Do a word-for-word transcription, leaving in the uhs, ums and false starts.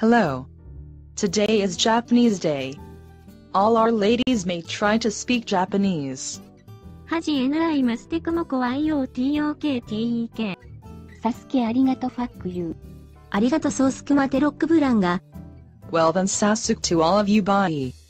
Hello. Today is Japanese Day. All our ladies may try to speak Japanese. はじ エヌアイ マステクモコ アイオーティーオーケーティーイーケー サスケありがとファックユー。ありがとソースクマテロックブランガ。 Well then Sasuke to all of you bye.